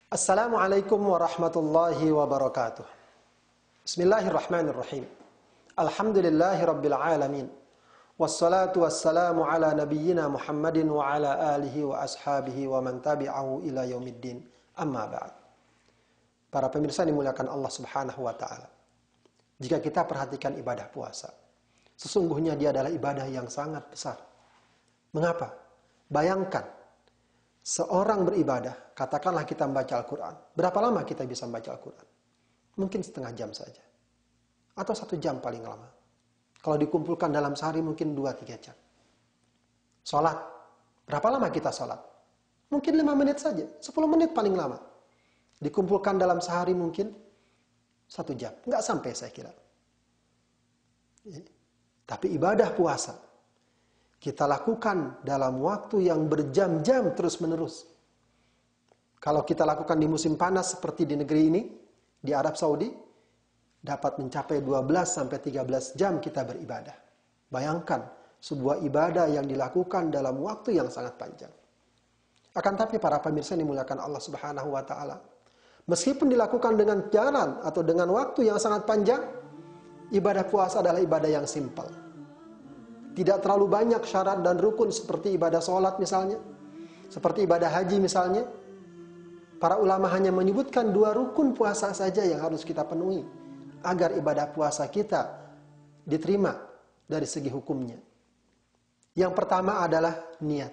Assalamualaikum warahmatullahi wabarakatuh. Bismillahirrahmanirrahim. Alhamdulillahi rabbil alamin. Wassalatu wassalamu ala nabiyyina Muhammadin wa ala alihi wa ashabihi wa man tabi'ahu ila yaumiddin. Amma ba'd. Para pemirsa yang dimuliakan Allah Subhanahu wa taala. Jika kita perhatikan ibadah puasa, sesungguhnya dia adalah ibadah yang sangat besar. Mengapa? Bayangkan seorang beribadah, katakanlah kita membaca Al-Quran. Berapa lama kita bisa membaca Al-Quran? Mungkin setengah jam saja. Atau 1 jam paling lama. Kalau dikumpulkan dalam sehari mungkin 2-3 jam. Sholat. Berapa lama kita sholat? Mungkin 5 menit saja. 10 menit paling lama. Dikumpulkan dalam sehari mungkin 1 jam. Nggak sampai saya kira. Tapi ibadah puasa kita lakukan dalam waktu yang berjam-jam terus-menerus. Kalau kita lakukan di musim panas seperti di negeri ini, di Arab Saudi, dapat mencapai 12-13 jam kita beribadah. Bayangkan, sebuah ibadah yang dilakukan dalam waktu yang sangat panjang. Akan tapi para pemirsa yang dimuliakan Allah Subhanahu wa taala, meskipun dilakukan dengan jalan atau dengan waktu yang sangat panjang, ibadah puasa adalah ibadah yang simpel. Tidak terlalu banyak syarat dan rukun seperti ibadah sholat misalnya. Seperti ibadah haji misalnya. Para ulama hanya menyebutkan 2 rukun puasa saja yang harus kita penuhi. Agar ibadah puasa kita diterima dari segi hukumnya. Yang pertama adalah niat.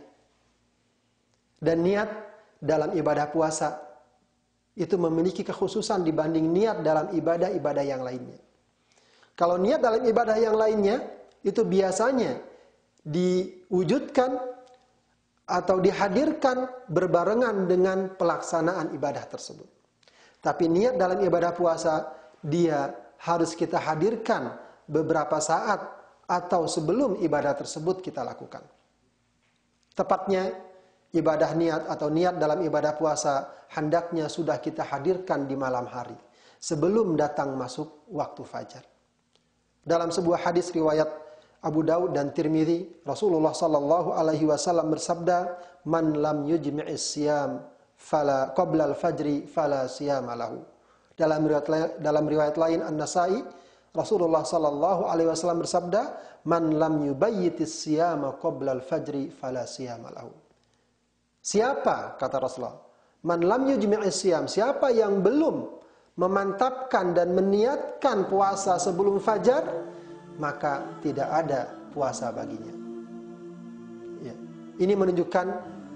Dan niat dalam ibadah puasa itu memiliki kekhususan dibanding niat dalam ibadah-ibadah yang lainnya. Kalau niat dalam ibadah yang lainnya, itu biasanya diwujudkan atau dihadirkan berbarengan dengan pelaksanaan ibadah tersebut. Tapi niat dalam ibadah puasa, dia harus kita hadirkan beberapa saat atau sebelum ibadah tersebut kita lakukan. Tepatnya, ibadah niat atau niat dalam ibadah puasa hendaknya sudah kita hadirkan di malam hari, sebelum datang masuk waktu fajar. Dalam sebuah hadis riwayat Abu Daud dan Tirmidzi, Rasulullah sallallahu alaihi wasallam bersabda, "Man lam yujmi'is siyam fala qabla al-fajri fala siyama lahu." Dalam riwayat lain An-Nasa'i, Rasulullah sallallahu alaihi wasallam bersabda, "Man lam yubayyitis siyama qabla al-fajri fala siyama lahu." Siapa, kata Rasulullah, "Man lam yujmi'is siyam", siapa yang belum memantapkan dan meniatkan puasa sebelum fajar, maka tidak ada puasa baginya. Ya. Ini menunjukkan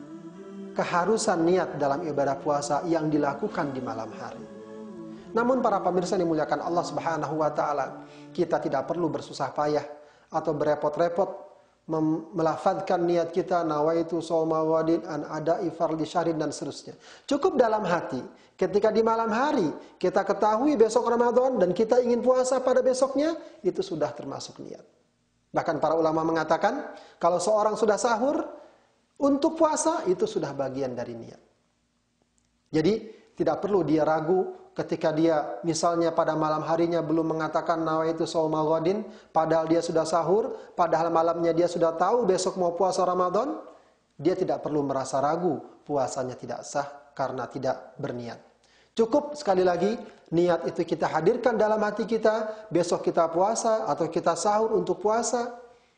keharusan niat dalam ibadah puasa yang dilakukan di malam hari. Namun para pemirsa yang dimuliakan Allah Subhanahu wa taala, kita tidak perlu bersusah payah atau berepot-repot melafadzkan niat kita, nawaitu shauma wadin an ada'i fardhi syahrin dan seterusnya. Cukup dalam hati. Ketika di malam hari kita ketahui besok Ramadan dan kita ingin puasa pada besoknya, itu sudah termasuk niat. Bahkan para ulama mengatakan, kalau seorang sudah sahur untuk puasa, itu sudah bagian dari niat. Jadi tidak perlu dia ragu ketika dia misalnya pada malam harinya belum mengatakan nawaitu shauma ghadin, padahal dia sudah sahur, padahal malamnya dia sudah tahu besok mau puasa Ramadan, dia tidak perlu merasa ragu puasanya tidak sah karena tidak berniat. Cukup sekali lagi niat itu kita hadirkan dalam hati kita, besok kita puasa atau kita sahur untuk puasa,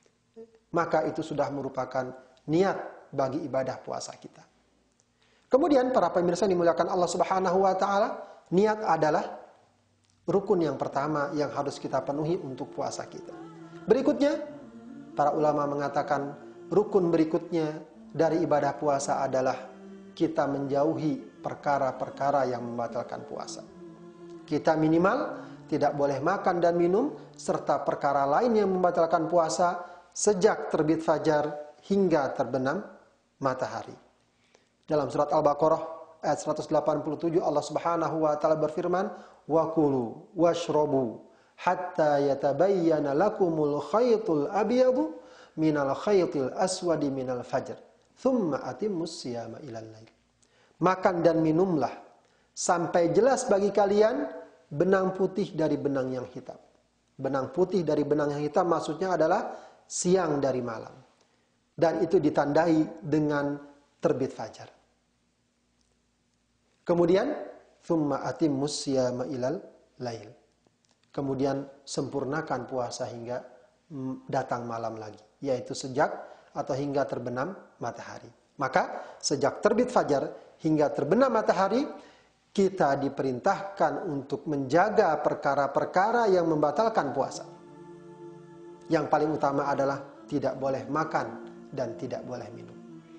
maka itu sudah merupakan niat bagi ibadah puasa kita. Kemudian para pemirsa yang dimuliakan Allah Subhanahu wa taala, niat adalah rukun yang pertama yang harus kita penuhi untuk puasa kita. Berikutnya, para ulama mengatakan rukun berikutnya dari ibadah puasa adalah kita menjauhi perkara-perkara yang membatalkan puasa. Kita minimal tidak boleh makan dan minum serta perkara lain yang membatalkan puasa sejak terbit fajar hingga terbenam matahari. Dalam surat Al-Baqarah ayat 187 Allah Subhanahu wa taala berfirman, "Wa kulu washrabu hatta yatabayyana lakumul khaytul abyadu minal khaytil aswadi minal fajr, thumma atimmus siyama ilal lail." Makan dan minumlah sampai jelas bagi kalian benang putih dari benang yang hitam. Benang putih dari benang yang hitam maksudnya adalah siang dari malam. Dan itu ditandai dengan terbit fajar. Kemudian tsumma atimmus siyama ilal lail. Kemudian sempurnakan puasa hingga datang malam lagi, yaitu sejak atau hingga terbenam matahari. Maka sejak terbit fajar hingga terbenam matahari, kita diperintahkan untuk menjaga perkara-perkara yang membatalkan puasa. Yang paling utama adalah tidak boleh makan dan tidak boleh minum.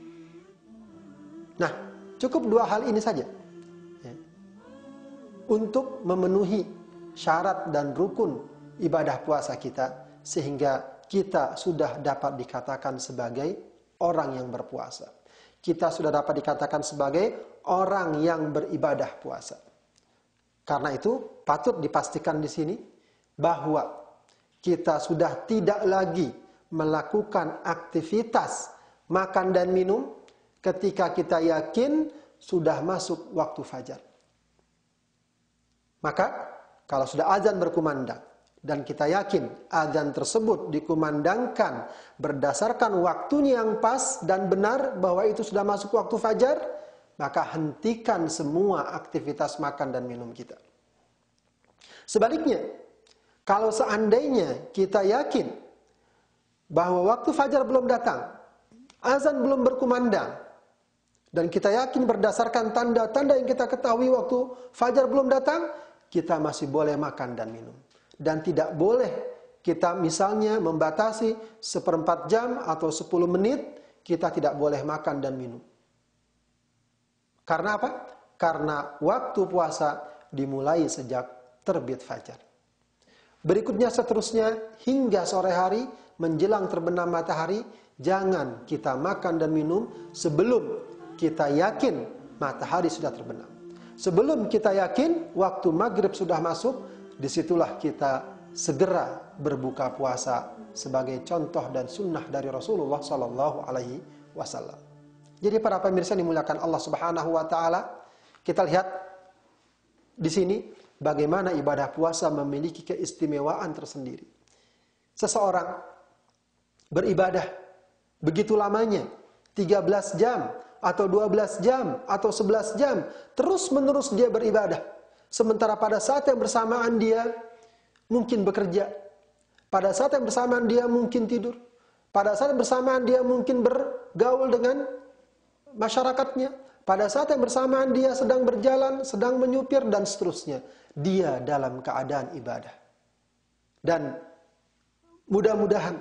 Nah, cukup dua hal ini saja untuk memenuhi syarat dan rukun ibadah puasa kita, sehingga kita sudah dapat dikatakan sebagai orang yang berpuasa. Kita sudah dapat dikatakan sebagai orang yang beribadah puasa. Karena itu patut dipastikan di sini bahwa kita sudah tidak lagi melakukan aktivitas makan dan minum ketika kita yakin sudah masuk waktu fajar. Maka kalau sudah azan berkumandang dan kita yakin azan tersebut dikumandangkan berdasarkan waktunya yang pas dan benar bahwa itu sudah masuk waktu fajar, maka hentikan semua aktivitas makan dan minum kita. Sebaliknya, kalau seandainya kita yakin bahwa waktu fajar belum datang, azan belum berkumandang, dan kita yakin berdasarkan tanda-tanda yang kita ketahui waktu fajar belum datang, kita masih boleh makan dan minum. Dan tidak boleh kita misalnya membatasi 1/4 jam atau 10 menit, kita tidak boleh makan dan minum. Karena apa? Karena waktu puasa dimulai sejak terbit fajar. Berikutnya seterusnya hingga sore hari menjelang terbenam matahari, jangan kita makan dan minum sebelum kita yakin matahari sudah terbenam. Sebelum kita yakin waktu maghrib sudah masuk, disitulah kita segera berbuka puasa sebagai contoh dan sunnah dari Rasulullah Sallallahu Alaihi Wasallam. Jadi para pemirsa dimuliakan Allah Subhanahu Wa Taala, kita lihat di sini bagaimana ibadah puasa memiliki keistimewaan tersendiri. Seseorang beribadah begitu lamanya, 13 jam, atau 12 jam, atau 11 jam, terus-menerus dia beribadah. Sementara pada saat yang bersamaan dia mungkin bekerja, pada saat yang bersamaan dia mungkin tidur, pada saat yang bersamaan dia mungkin bergaul dengan masyarakatnya, pada saat yang bersamaan dia sedang berjalan, sedang menyupir, dan seterusnya. Dia dalam keadaan ibadah. Dan mudah-mudahan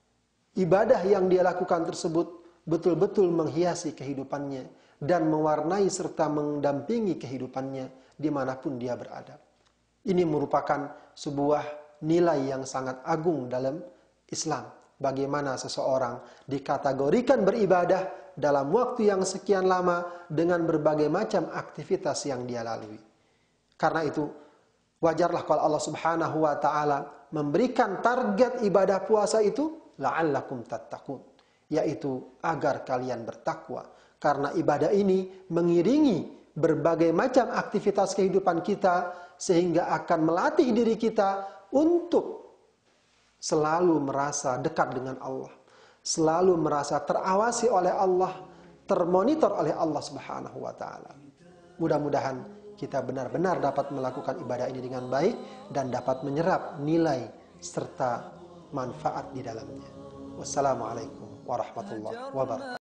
ibadah yang dia lakukan tersebut betul-betul menghiasi kehidupannya dan mewarnai serta mendampingi kehidupannya dimanapun dia berada. Ini merupakan sebuah nilai yang sangat agung dalam Islam. Bagaimana seseorang dikategorikan beribadah dalam waktu yang sekian lama dengan berbagai macam aktivitas yang dia lalui. Karena itu, wajarlah kalau Allah Subhanahu wa Ta'ala memberikan target ibadah puasa itu la'allakum tattaqun, yaitu agar kalian bertakwa. Karena ibadah ini mengiringi berbagai macam aktivitas kehidupan kita, sehingga akan melatih diri kita untuk selalu merasa dekat dengan Allah, selalu merasa terawasi oleh Allah, termonitor oleh Allah Subhanahu wa Ta'ala. Mudah-mudahan kita benar-benar dapat melakukan ibadah ini dengan baik dan dapat menyerap nilai serta manfaat di dalamnya. Wassalamualaikum warahmatullahi wabarakatuh.